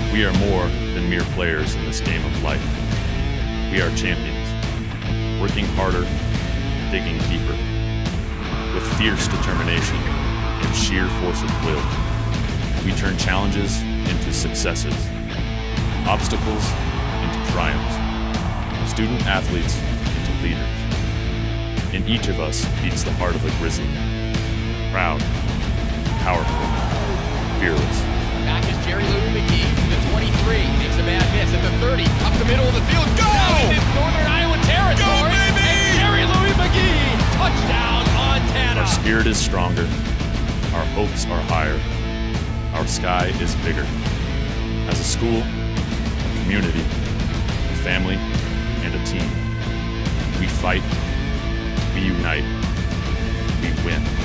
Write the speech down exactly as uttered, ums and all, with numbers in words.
We are more than mere players in this game of life. We are champions, working harder, digging deeper, with fierce determination and sheer force of will. We turn challenges into successes, obstacles into triumphs, student athletes into leaders. In each of us beats the heart of a Grizzly. Proud, powerful, fearless. Back is Jerry Lou McGee to the twenty-three, makes a bad miss at the thirty, up the middle of the field, go! Down into Northern Iowa territory, go, baby! And Jerry Lou McGee, touchdown Montana! Our spirit is stronger, our hopes are higher, our sky is bigger. As a school, a community, a family, and a team, we fight, we unite, we win.